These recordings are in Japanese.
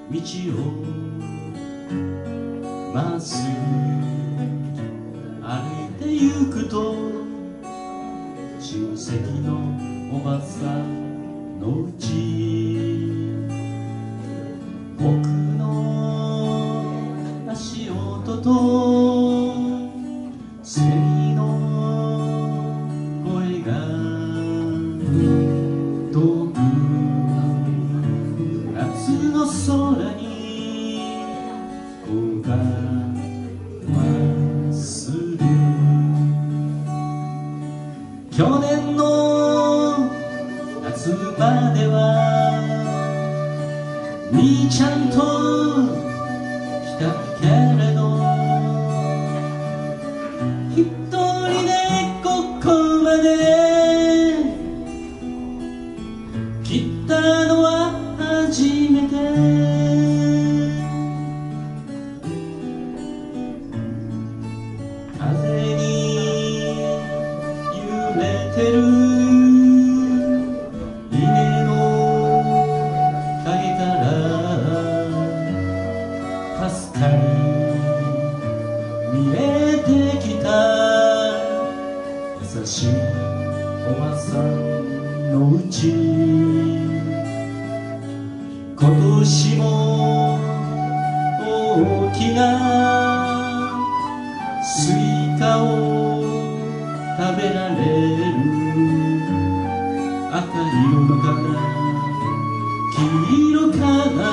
道をまっすぐ歩いてゆくと、親戚のおばさんのうち、僕の足音とセミの声が遠く夏の空に浮かまする。去年の夏までは兄ちゃんと来たけれど、一人でここまで来たのは初めて。風に揺れてる稲の陰からかすかに見えてきた優しいおばさんのうち、今年も大きなスイカを食べられる。赤色から黄色から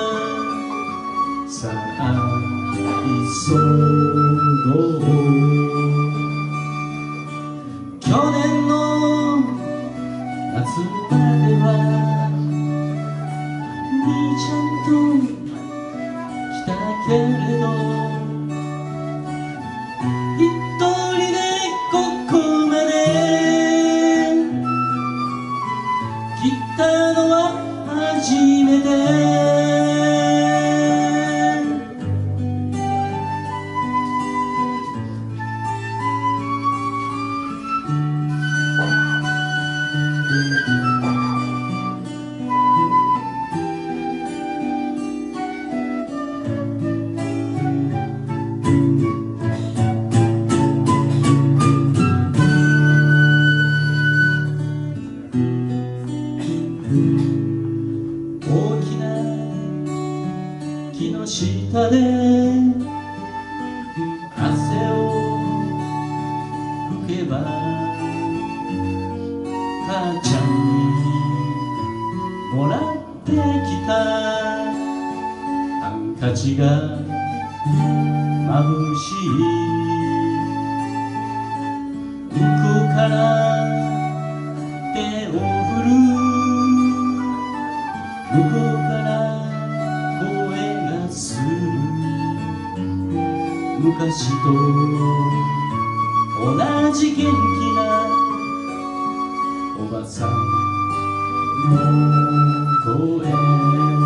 咲いそう去年の夏までは兄ちゃんと来たけれど、一人でここまで来たのは初めて。大きな木の下で汗を拭けば、母ちゃんにもらってきたハンカチがまぶしい。向こうから手を振る、向こうから声がする。昔と同じ元気なおばさんの声。